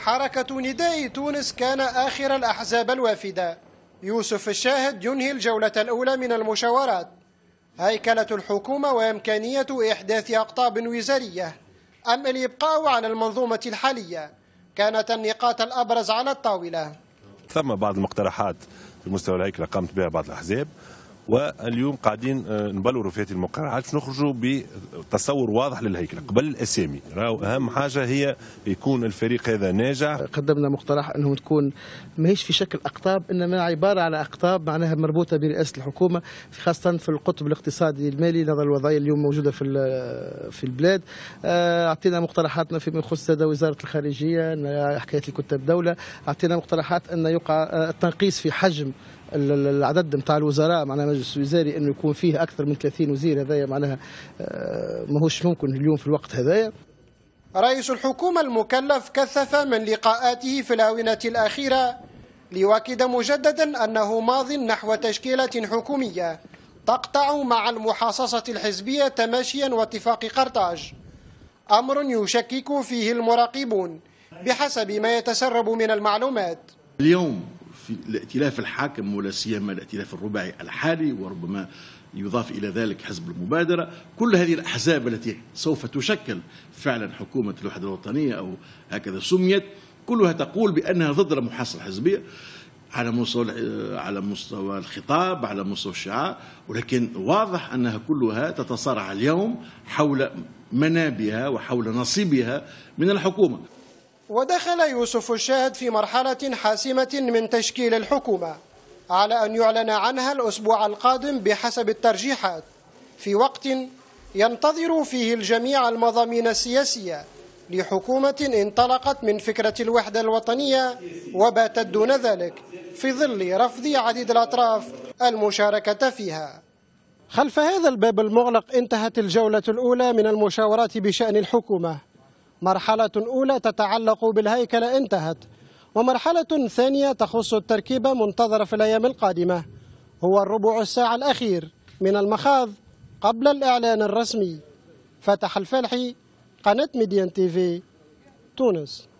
حركة نداء تونس كان آخر الأحزاب الوافدة. يوسف الشاهد ينهي الجولة الأولى من المشاورات. هيكلة الحكومة وإمكانية إحداث أقطاب وزارية أم الإبقاء على المنظومة الحالية كانت النقاط الأبرز على الطاولة. ثم بعض المقترحات في مستوى الهيكلة قامت بها بعض الأحزاب، واليوم قاعدين نبلوروا في هذه المقترحات باش نخرجوا بتصور واضح للهيكله قبل الاسامي. اهم حاجه هي يكون الفريق هذا ناجح. قدمنا مقترح انه تكون ماهيش في شكل اقطاب، انما عباره على اقطاب معناها مربوطه برئاسه الحكومه، خاصه في القطب الاقتصادي المالي نظرا الوضعيه اليوم موجوده في البلاد. اعطينا مقترحاتنا فيما يخص وزاره الخارجيه، حكايه الكتاب دوله. اعطينا مقترحات ان يقع التنقيص في حجم العدد نتاع الوزراء، معناها مجلس وزاري انه يكون فيه اكثر من 30 وزير. هذايا معناها ماهوش ممكن اليوم في الوقت هذايا. رئيس الحكومة المكلف كثف من لقاءاته في الآونة الأخيرة ليؤكد مجددا أنه ماض نحو تشكيلة حكومية تقطع مع المحاصصة الحزبية تماشيا واتفاق قرطاج، أمر يشكك فيه المراقبون بحسب ما يتسرب من المعلومات. اليوم في الائتلاف الحاكم ولا سيما الائتلاف الرباعي الحالي، وربما يضاف إلى ذلك حزب المبادرة، كل هذه الأحزاب التي سوف تشكل فعلا حكومة الوحدة الوطنية أو هكذا سميت، كلها تقول بأنها ضد المحاصصة الحزبية على مستوى الخطاب، على مستوى الشعار، ولكن واضح أنها كلها تتصارع اليوم حول منابها وحول نصيبها من الحكومة. ودخل يوسف الشاهد في مرحلة حاسمة من تشكيل الحكومة على أن يعلن عنها الأسبوع القادم بحسب الترجيحات، في وقت ينتظر فيه الجميع المضامين السياسية لحكومة انطلقت من فكرة الوحدة الوطنية وباتت دون ذلك في ظل رفض عديد الأطراف المشاركة فيها. خلف هذا الباب المغلق انتهت الجولة الأولى من المشاورات بشأن الحكومة. مرحلة أولى تتعلق بالهيكلة انتهت، ومرحلة ثانية تخص التركيبة منتظرة في الأيام القادمة، هو الربع الساعة الأخير من المخاض قبل الإعلان الرسمي. فتح الفالحي، قناة ميديان تيفي، تونس.